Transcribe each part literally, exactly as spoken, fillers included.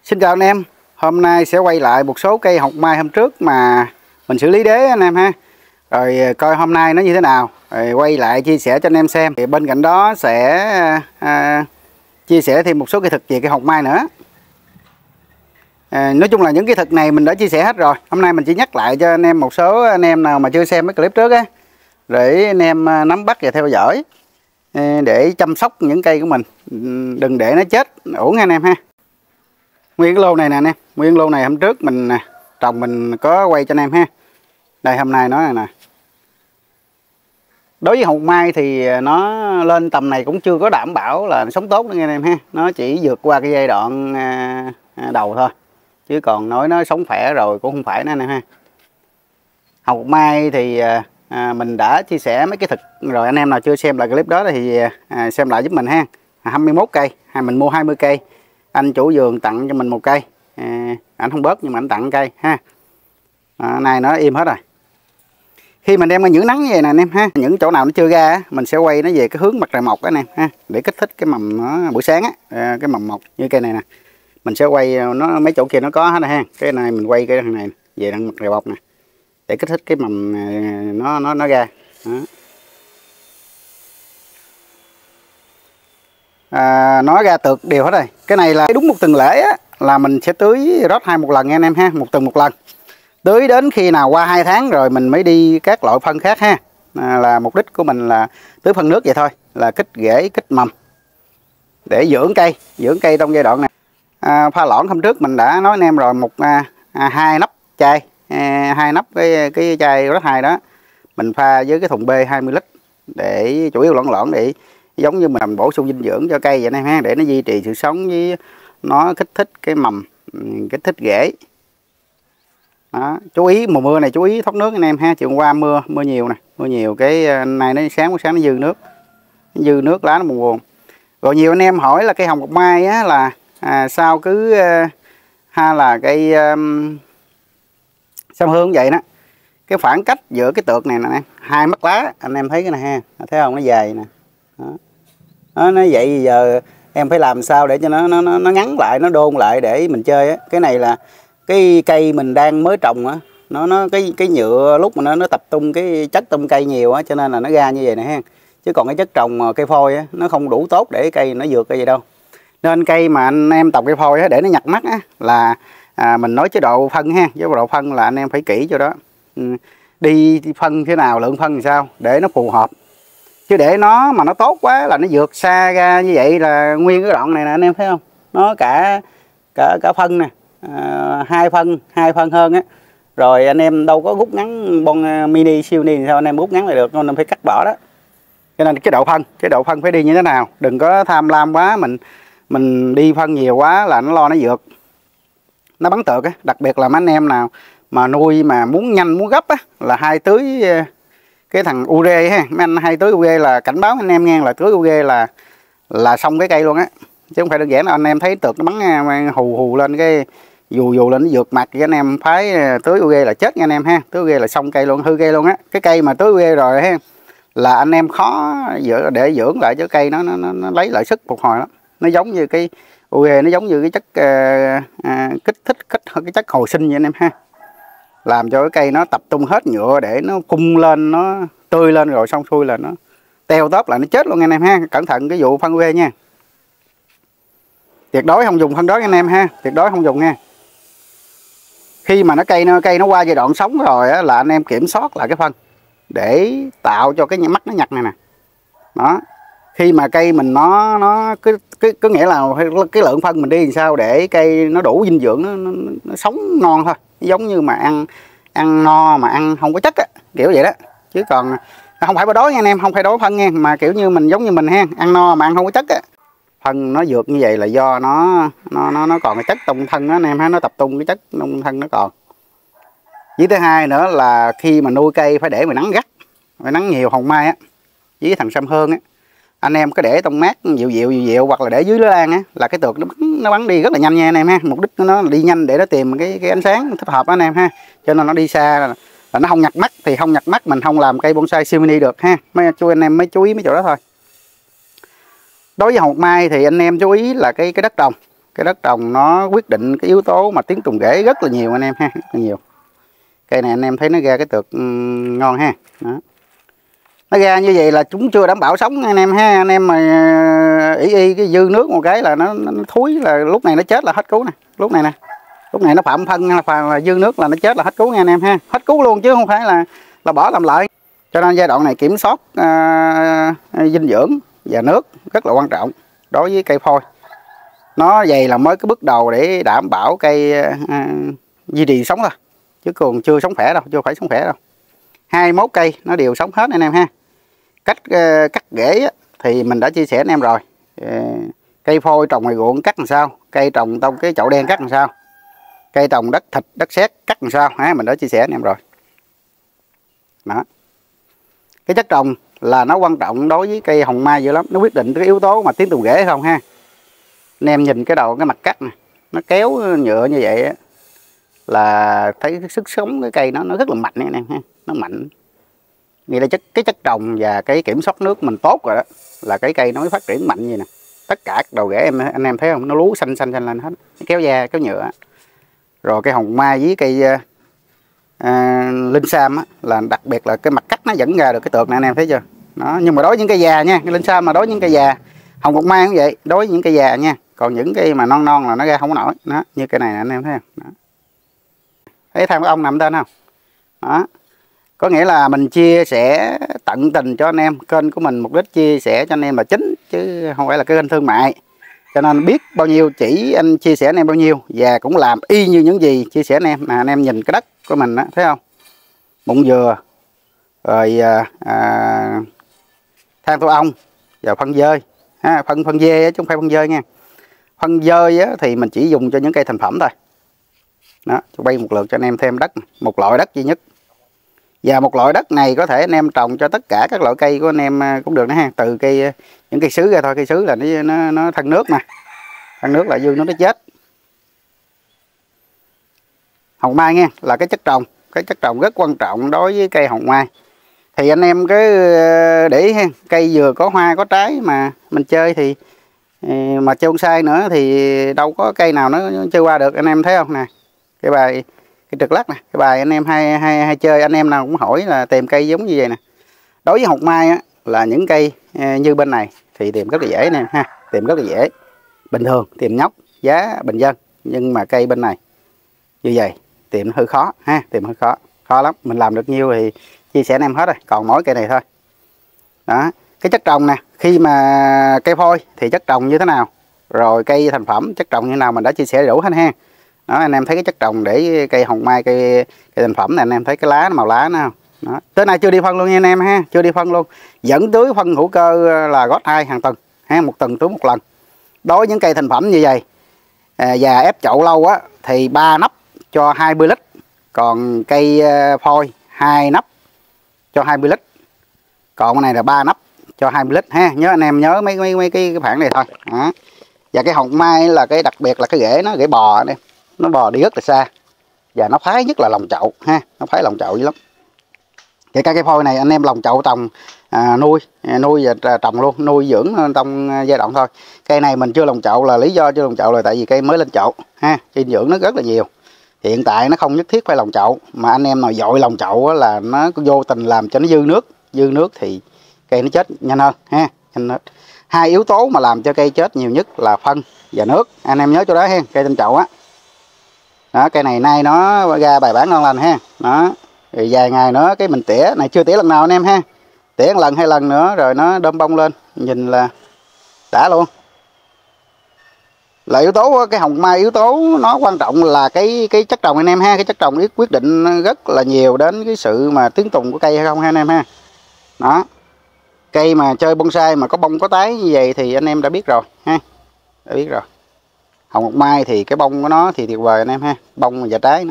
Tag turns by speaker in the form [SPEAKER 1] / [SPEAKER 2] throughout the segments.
[SPEAKER 1] Xin chào anh em, hôm nay sẽ quay lại một số cây hồng mai hôm trước mà mình xử lý đế anh em ha. Rồi coi hôm nay nó như thế nào, rồi quay lại chia sẻ cho anh em xem. Thì bên cạnh đó sẽ à, chia sẻ thêm một số kỹ thuật về cây hồng mai nữa. à, Nói chung là những kỹ thuật này mình đã chia sẻ hết rồi. Hôm nay mình chỉ nhắc lại cho anh em một số anh em nào mà chưa xem mấy clip trước á, để anh em nắm bắt và theo dõi để chăm sóc những cây của mình, đừng để nó chết uổng anh em ha. Nguyên cái lô này nè anh em, nguyên lô này hôm trước mình trồng mình có quay cho anh em ha. Đây hôm nay nó này nè. Đối với hồng mai thì nó lên tầm này cũng chưa có đảm bảo là sống tốt nữa anh em ha. Nó chỉ vượt qua cái giai đoạn đầu thôi, chứ còn nói nó sống khỏe rồi cũng không phải nữa anh em ha. Hồng mai thì à, mình đã chia sẻ mấy cái thực rồi, anh em nào chưa xem lại clip đó thì à, xem lại giúp mình ha. hai mươi mốt cây, hay mình mua hai mươi cây. Anh chủ vườn tặng cho mình một cây, à, anh không bớt nhưng mà anh tặng cây ha. À, này nó im hết rồi. Khi mình đem ra những nắng như vậy nè anh em ha, những chỗ nào nó chưa ra mình sẽ quay nó về cái hướng mặt trời mọc đó anh em ha, để kích thích cái mầm nó buổi sáng á, à, cái mầm mọc như cây này nè. Mình sẽ quay nó mấy chỗ kia nó có hết rồi ha. Cái này mình quay cái này về đằng mặt trời mọc nè, để kích thích cái mầm nó nó nó ra. Đó. À, nó ra tược đều hết rồi. Cái này là đúng một tuần lễ á, là mình sẽ tưới rót hai một lần nha anh em ha, một tuần một lần. Tưới đến khi nào qua hai tháng rồi mình mới đi các loại phân khác ha. À, là mục đích của mình là tưới phân nước vậy thôi, là kích rễ kích mầm để dưỡng cây, dưỡng cây trong giai đoạn này. À, pha loãng hôm trước mình đã nói anh em rồi, một à, à, hai nắp chai, à, hai nắp cái cái chai rót hai đó mình pha với cái thùng B hai mươi lít, để chủ yếu loãng loãng để giống như mình bổ sung dinh dưỡng cho cây vậy nè ha, để nó duy trì sự sống với nó kích thích cái mầm, kích thích rễ. Đó. Chú ý mùa mưa này chú ý thoát nước anh em ha. Chiều hôm qua mưa mưa nhiều nè, mưa nhiều cái này nó sáng sáng nó dư nước, nó dư nước lá nó buồn buồn. Rồi nhiều anh em hỏi là cây hồng ngọc mai á, là à, sao cứ uh, ha là cây um, sâm hương vậy đó, cái khoảng cách giữa cái tược này nè hai mắt lá anh em thấy cái này ha, thấy không, nó dài nè. Đó. Đó, nó vậy giờ em phải làm sao để cho nó nó nó ngắn lại, nó đôn lại để mình chơi á. Cái này là cái cây mình đang mới trồng á, nó nó cái cái nhựa lúc mà nó nó tập trung cái chất trong cây nhiều á, cho nên là nó ra như vậy nè ha. Chứ còn cái chất trồng cây phôi á, nó không đủ tốt để cây nó vượt cây gì đâu. Nên cây mà anh em trồng cây phôi á, để nó nhặt mắt á, là à, mình nói chế độ phân ha, chế độ phân là anh em phải kỹ cho đó. Ừ. Đi phân thế nào, lượng phân làm sao để nó phù hợp. Chứ để nó mà nó tốt quá là nó vượt xa ra như vậy là nguyên cái đoạn này nè anh em thấy không, nó cả cả cả phân nè, à, hai phân hai phân hơn á, rồi anh em đâu có rút ngắn bon mini siêu mini sao anh em rút ngắn lại được, nên em phải cắt bỏ đó. Cho nên cái độ phân cái độ phân phải đi như thế nào, đừng có tham lam quá, mình mình đi phân nhiều quá là nó lo nó vượt, nó bắn tược á. Đặc biệt là mấy anh em nào mà nuôi mà muốn nhanh muốn gấp á, là hai tưới cái thằng u rê ha, mấy anh hay tưới u rê là cảnh báo anh em nghe, là tưới u rê là là xong cái cây luôn á, chứ không phải đơn giản là anh em thấy tược nó bắn hù hù lên cái dù dù lên nó vượt mặt thì anh em phái tưới u rê là chết nha anh em ha. Tưới u rê là xong cây luôn, hư cây luôn á. Cái cây mà tưới u rê rồi ha, là anh em khó giữ để dưỡng lại cho cây nó, nó nó lấy lại sức phục hồi lắm. Nó giống như cái u rê, nó giống như cái chất uh, uh, kích thích kích cái chất hồi sinh vậy anh em ha, làm cho cái cây nó tập trung hết nhựa để nó phun lên, nó tươi lên rồi xong xuôi là nó teo tóp lại nó chết luôn anh em ha. Cẩn thận cái vụ phân u rê nha, tuyệt đối không dùng phân đó anh em ha, tuyệt đối không dùng nha. Khi mà nó cây nó cây nó qua giai đoạn sống rồi á, là anh em kiểm soát lại cái phân để tạo cho cái mắt nó nhặt này nè. Đó, khi mà cây mình nó nó cứ cứ có nghĩa là cái lượng phân mình đi làm sao để cây nó đủ dinh dưỡng, nó, nó, nó sống ngon thôi, giống như mà ăn ăn no mà ăn không có chất á, kiểu vậy đó. Chứ còn không phải bỏ đói nha anh em, không phải đói phân nha, mà kiểu như mình giống như mình ha, ăn no mà ăn không có chất á. Phân nó vượt như vậy là do nó nó nó nó còn cái chất trong thân đó anh em ha, nó tập trung cái chất trong thân nó còn. Với thứ hai nữa là khi mà nuôi cây phải để mà nắng gắt, phải nắng nhiều hồng mai á, với thằng sâm hương á, anh em có để trong mát dịu dịu dịu dịu hoặc là để dưới lá lan á, là cái tược nó bắn nó bắn đi rất là nhanh nha anh em ha. Mục đích nó là đi nhanh để nó tìm cái cái ánh sáng thích hợp đó anh em ha, cho nên nó đi xa là, là nó không nhặt mắt. Thì không nhặt mắt mình không làm cây bonsai siêu mini được ha, mấy chú anh em mới chú ý mấy chỗ đó thôi. Đối với hồng mai thì anh em chú ý là cái cái đất trồng, cái đất trồng nó quyết định cái yếu tố mà tiếng tùng rễ rất là nhiều anh em ha, rất là nhiều. Cây này anh em thấy nó ra cái tược um, ngon ha. Đó. Nó ra như vậy là chúng chưa đảm bảo sống anh em ha. Anh em mà ý y cái dư nước một cái là nó, nó thúi, là lúc này nó chết là hết cứu nè. Lúc này nè, lúc này nó phạm phân là dư nước là nó chết là hết cứu nha anh em ha. Hết cứu luôn chứ không phải là là bỏ làm lại. Cho nên giai đoạn này kiểm soát uh, dinh dưỡng và nước rất là quan trọng đối với cây phôi. Nó vậy là mới cái bước đầu để đảm bảo cây uh, duy trì sống thôi, chứ còn chưa sống khỏe đâu, chưa phải sống khỏe đâu. hai mươi mốt cây nó đều sống hết anh em ha. Cách uh, cắt rễ thì mình đã chia sẻ anh em rồi. Uh, cây phôi trồng ngoài ruộng cắt làm sao, cây trồng trong cái chậu đen cắt làm sao, cây trồng đất thịt đất sét cắt làm sao ha, mình đã chia sẻ anh em rồi. Đó. Cái chất trồng là nó quan trọng đối với cây hồng mai dữ lắm, nó quyết định cái yếu tố mà tiếng tùng rễ không ha. Anh em nhìn cái đầu cái mặt cắt này, nó kéo nhựa như vậy á, là thấy cái sức sống cái cây nó nó rất là mạnh anh em ha, nó mạnh. Nghĩa là chất cái chất trồng và cái kiểm soát nước mình tốt rồi đó, là cái cây nó mới phát triển mạnh như nè. Tất cả các đầu rễ em anh em thấy không, nó lú xanh xanh xanh lên hết, kéo da kéo nhựa. Rồi cây hồng mai với cây à, linh sam á, là đặc biệt là cái mặt cắt nó dẫn ra được cái tược này anh em thấy chưa. Đó, nhưng mà đối với những cây già nha, cái linh sam mà đối với những cây già, hồng ngọc mai cũng vậy, đối với những cây già nha. Còn những cây mà non non là nó ra không có nổi. Đó, như cây này anh em thấy không. Đó. Thấy thằng ông nằm tên không. Đó, có nghĩa là mình chia sẻ tận tình cho anh em. Kênh của mình mục đích chia sẻ cho anh em là chính, chứ không phải là cái kênh thương mại. Cho nên biết bao nhiêu chỉ anh chia sẻ anh em bao nhiêu, và cũng làm y như những gì chia sẻ anh em. Mà anh em nhìn cái đất của mình đó, thấy không, bụng dừa, rồi à, à, than tổ ong và phân dơi ha, phân phân dê chứ không phải phân dơi nha. Phân dơi á, thì mình chỉ dùng cho những cây thành phẩm thôi. Đó, cho bay một lượt cho anh em thêm đất, một loại đất duy nhất. Và một loại đất này có thể anh em trồng cho tất cả các loại cây của anh em cũng được nữa ha. Từ cây những cây sứ ra thôi, cây sứ là nó nó, nó thân nước mà, thân nước là dương nó nó chết. Hồng mai nha, là cái chất trồng, cái chất trồng rất quan trọng đối với cây hồng mai. Thì anh em cứ để ý ha, cây vừa có hoa có trái mà mình chơi thì mà chơi bonsai nữa thì đâu có cây nào nó chơi qua được, anh em thấy không nè. Cái bài cái trực lắc nè, cái bài anh em hay hay hay chơi, anh em nào cũng hỏi là tìm cây giống như vậy nè. Đối với hồng mai á, là những cây như bên này thì tìm rất là dễ nè ha, tìm rất là dễ, bình thường tìm nhóc giá bình dân. Nhưng mà cây bên này như vậy tìm hơi khó ha, tìm hơi khó khó lắm. Mình làm được nhiêu thì chia sẻ anh em hết rồi, còn mỗi cây này thôi. Đó, cái chất trồng nè, khi mà cây phôi thì chất trồng như thế nào, rồi cây thành phẩm chất trồng như thế nào mình đã chia sẻ đủ hết ha. Đó, anh em thấy cái chất trồng để cây hồng mai, cây cây thành phẩm này, anh em thấy cái lá, màu lá nó không. Đó, tới nay chưa đi phân luôn nha anh em ha, chưa đi phân luôn. Dẫn tưới phân hữu cơ là gót hai hàng tuần ha, một tuần tưới một lần. Đối với những cây thành phẩm như vậy à, và ép chậu lâu á thì ba nắp cho hai mươi lít, còn cây phôi hai nắp cho hai mươi lít, còn cái này là ba nắp cho hai mươi lít ha. Nhớ anh em nhớ mấy mấy mấy cái, cái phản này thôi. Đó. Và cái hồng mai là cái đặc biệt là cái rễ nó rễ bò đây, nó bò đi rất là xa và nó phái nhất là lòng chậu ha, nó phái lòng chậu dữ lắm. Kể cả cái phôi này anh em lòng chậu trồng à, nuôi nuôi và trồng luôn, nuôi dưỡng trong giai đoạn thôi. Cây này mình chưa lòng chậu là lý do chưa lòng chậu là tại vì cây mới lên chậu ha, dinh dưỡng nó rất là nhiều. Hiện tại nó không nhất thiết phải lòng chậu, mà anh em nào dội lòng chậu là nó vô tình làm cho nó dư nước, dư nước thì cây nó chết nhanh hơn ha, nhanh hơn. Hai yếu tố mà làm cho cây chết nhiều nhất là phân và nước, anh em nhớ chỗ đó ha. Cây trên chậu á, đó, cây này nay nó ra bài bản ngon lành ha. Đó, rồi vài ngày nữa cái mình tỉa này, chưa tỉa lần nào anh em ha, tỉa một lần hai lần nữa rồi nó đơm bông lên, nhìn là đã luôn. Là yếu tố cái hồng mai, yếu tố nó quan trọng là cái cái chất trồng anh em ha. Cái chất trồng quyết định rất là nhiều đến cái sự mà tiếng tùng của cây hay không ha anh em ha. Đó, cây mà chơi bonsai mà có bông có tái như vậy thì anh em đã biết rồi ha, đã biết rồi. Hồng ngọc mai thì cái bông của nó thì tuyệt vời anh em ha, bông và trái nữa.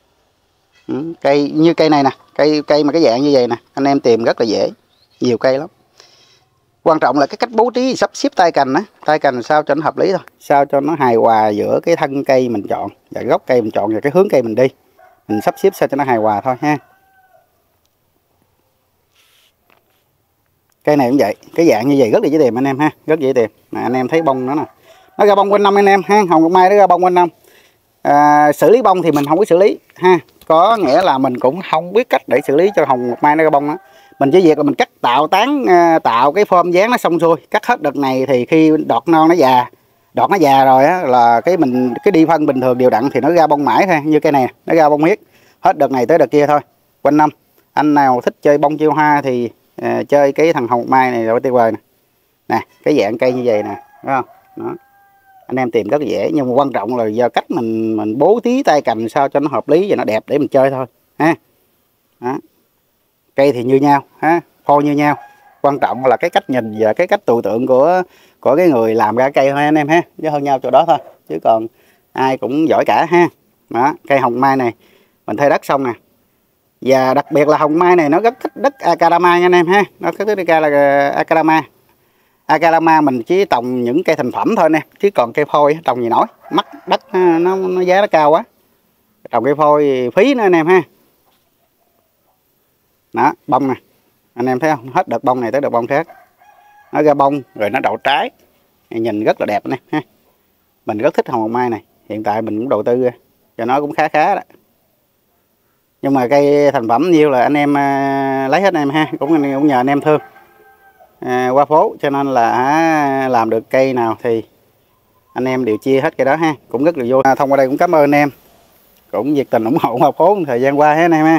[SPEAKER 1] Ừ, cây như cây này nè, cây cây mà cái dạng như vậy nè, anh em tìm rất là dễ, nhiều cây lắm. Quan trọng là cái cách bố trí sắp xếp tay cành á, tay cành sao cho nó hợp lý thôi, sao cho nó hài hòa giữa cái thân cây mình chọn và gốc cây mình chọn và cái hướng cây mình đi, mình sắp xếp sao cho nó hài hòa thôi ha. Cây này cũng vậy, cái dạng như vậy rất là dễ tìm anh em ha, rất dễ tìm. Nè, anh em thấy bông nó nè, nó ra bông quanh năm anh em ha. Hồng ngọc mai nó ra bông quanh năm. À, xử lý bông thì mình không biết xử lý ha, có nghĩa là mình cũng không biết cách để xử lý cho hồng ngọc mai nó ra bông đó. Mình chỉ việc là mình cắt tạo tán, tạo cái form dáng nó xong xuôi, cắt hết đợt này thì khi đọt non nó già, đọt nó già rồi á là cái mình cái đi phân bình thường đều đặn thì nó ra bông mãi thôi. Như cây này nó ra bông miết hết đợt này tới đợt kia thôi, quanh năm. Anh nào thích chơi bông chiêu hoa thì uh, chơi cái thằng hồng ngọc mai này rồi tuyệt vời nè. Nè cái dạng cây như vậy nè, đúng không? Đó. Anh em tìm rất là dễ, nhưng mà quan trọng là do cách mình mình bố trí tay cành sao cho nó hợp lý và nó đẹp để mình chơi thôi ha. Đó. Cây thì như nhau ha, phôi như nhau, quan trọng là cái cách nhìn và cái cách tưởng tượng của của cái người làm ra cây thôi anh em ha, chứ hơn nhau chỗ đó thôi, chứ còn ai cũng giỏi cả ha. Đó, cây hồng mai này mình thuê đất xong nè, và đặc biệt là hồng mai này nó rất thích đất Akadama nha anh em ha, nó thích đất là Akadama. Akadama mình chỉ trồng những cây thành phẩm thôi nè, chứ còn cây phôi trồng gì nổi, mắc đất nó, nó giá nó cao quá, trồng cây phôi phí nữa anh em ha. Đó, bông nè, anh em thấy không, hết đợt bông này tới đợt bông khác, nó ra bông rồi nó đậu trái, nhìn rất là đẹp nè ha. Mình rất thích hồng ngọc mai này, hiện tại mình cũng đầu tư cho nó cũng khá khá đó. Nhưng mà cây thành phẩm nhiêu là anh em à, lấy hết anh em ha, cũng, cũng nhờ anh em thương à, qua phố, cho nên là à, làm được cây nào thì anh em đều chia hết cây đó ha, cũng rất là vui. À, thông qua đây cũng cảm ơn anh em cũng nhiệt tình ủng hộ qua phố thời gian qua hết anh em ha.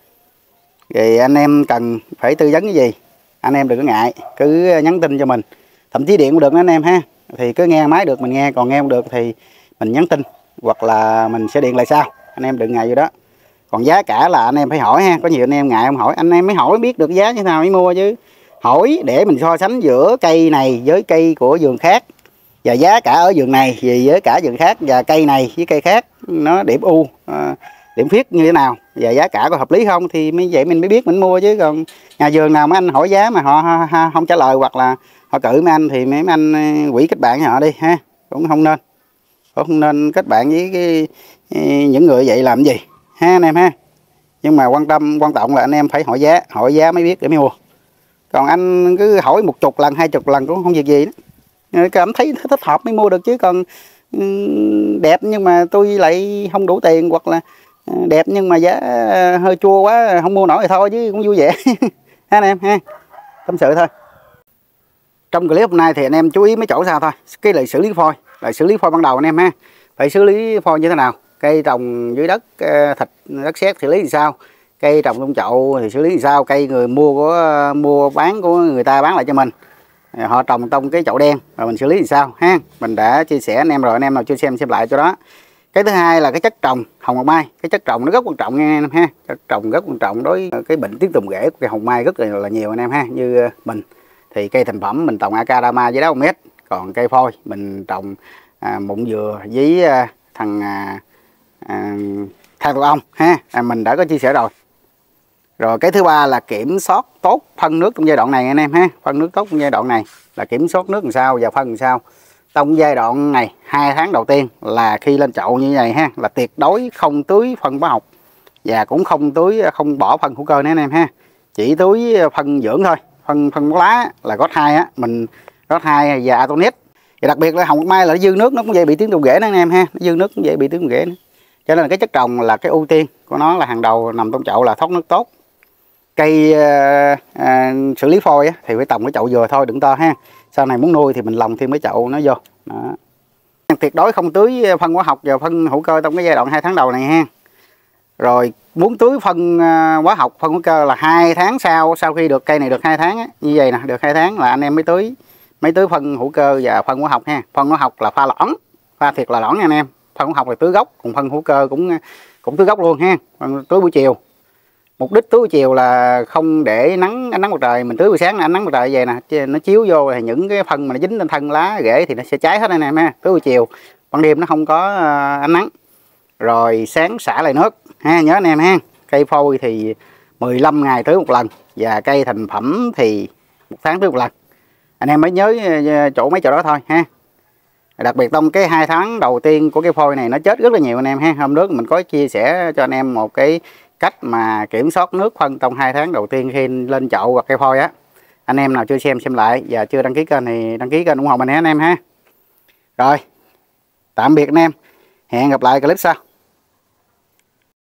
[SPEAKER 1] Thì anh em cần phải tư vấn cái gì anh em đừng có ngại, cứ nhắn tin cho mình, thậm chí điện cũng được đó anh em ha. Thì cứ nghe máy được mình nghe, còn nghe không được thì mình nhắn tin hoặc là mình sẽ điện lại sau, anh em đừng ngại vô đó. Còn giá cả là anh em phải hỏi ha, có nhiều anh em ngại không hỏi, anh em mới hỏi biết được giá như thế nào mới mua chứ. Hỏi để mình so sánh giữa cây này với cây của vườn khác, và giá cả ở vườn này với cả vườn khác, và cây này với cây khác nó điểm ưu điểm phiết như thế nào và giá cả có hợp lý không, thì mới vậy mình mới biết mình mua chứ. Còn nhà vườn nào mà anh hỏi giá mà họ, họ, họ không trả lời hoặc là họ cự mấy anh thì mấy anh quỷ kết bạn với họ đi ha, cũng không nên, cũng không nên kết bạn với cái, những người vậy làm cái gì ha anh em ha. Nhưng mà quan tâm quan trọng là anh em phải hỏi giá, hỏi giá mới biết để mới mua. Còn anh cứ hỏi một chục lần hai chục lần cũng không việc gì đó, cảm thấy thích hợp mới mua được chứ. Còn đẹp nhưng mà tôi lại không đủ tiền, hoặc là đẹp nhưng mà giá hơi chua quá không mua nổi thì thôi, chứ cũng vui vẻ ha anh em ha, tâm sự thôi. Trong clip hôm nay thì anh em chú ý mấy chỗ sao thôi, cái lại xử lý phôi, lại xử lý phôi ban đầu anh em ha. Phải xử lý phôi như thế nào, cây trồng dưới đất thịt đất sét xử lý thì sao, cây trồng trong chậu thì xử lý thì sao, cây người mua của mua bán của người ta bán lại cho mình, họ trồng trong cái chậu đen rồi mình xử lý thì sao ha. Mình đã chia sẻ anh em rồi, anh em nào chưa xem xem lại cho đó. Cái thứ hai là cái chất trồng hồng ngọc mai, cái chất trồng nó rất quan trọng nha anh em ha, chất trồng rất quan trọng đối với cái bệnh tiếng tùng rễ của cây hồng mai rất là, là nhiều anh em ha. Như mình thì cây thành phẩm mình trồng Akadama với đá một mét, còn cây phôi mình trồng à, mụn dừa với à, thằng à, à, than tổ ong ha, à, mình đã có chia sẻ rồi. Rồi cái thứ ba là kiểm soát tốt phân nước trong giai đoạn này anh em ha, phân nước tốt trong giai đoạn này là kiểm soát nước làm sao và phân làm sao. Trong giai đoạn này hai tháng đầu tiên là khi lên chậu như vậy ha, là tuyệt đối không tưới phân hóa học và cũng không tưới không bỏ phân hữu cơ nữa anh em ha, chỉ tưới phân dưỡng thôi, phân phân bón lá là gót hai á, mình gót hai và Atonet. Và đặc biệt là hồng ngọc mai là nó dư nước nó cũng vậy bị tiếng tùng rễ nữa anh em ha, nó dư nước cũng vậy bị tiếng tùng rễ nữa. Cho nên là cái chất trồng là cái ưu tiên của nó là hàng đầu, nằm trong chậu là thoát nước tốt. Cây uh, uh, xử lý phôi á, thì phải trồng cái chậu vừa thôi, đừng to ha. Sau này muốn nuôi thì mình lồng thêm cái chậu nó vô. Đó. Tuyệt đối không tưới phân hóa học và phân hữu cơ trong cái giai đoạn hai tháng đầu này ha. Rồi muốn tưới phân uh, hóa học, phân hữu cơ là hai tháng sau, sau khi được cây này được hai tháng á, như vậy nè, được hai tháng là anh em mới tưới mới tưới phân hữu cơ và phân hóa học ha. Phân hóa học là pha loãng, pha thiệt là loãng nha anh em. Phân hóa học là tưới gốc, còn phân hữu cơ cũng cũng tưới gốc luôn ha. Tưới buổi chiều. Mục đích tưới buổi chiều là không để nắng ánh nắng mặt trời, mình tưới buổi sáng ánh nắng mặt trời vậy nè, nó chiếu vô thì những cái phân mà nó dính lên thân lá rễ thì nó sẽ cháy hết anh em ha. Tưới buổi chiều, ban đêm nó không có ánh nắng. Rồi sáng xả lại nước ha, nhớ anh em ha. Cây phôi thì mười lăm ngày tưới một lần, và cây thành phẩm thì một tháng tưới một lần. Anh em mới nhớ chỗ mấy chỗ đó thôi ha. Đặc biệt trong cái hai tháng đầu tiên của cái phôi này nó chết rất là nhiều anh em ha. Hôm trước mình có chia sẻ cho anh em một cái cách mà kiểm soát nước phân trong hai tháng đầu tiên khi lên chậu hoặc cây phôi á. Anh em nào chưa xem xem lại và chưa đăng ký kênh thì đăng ký kênh ủng hộ mình nhé anh em ha. Rồi, tạm biệt anh em, hẹn gặp lại clip sau.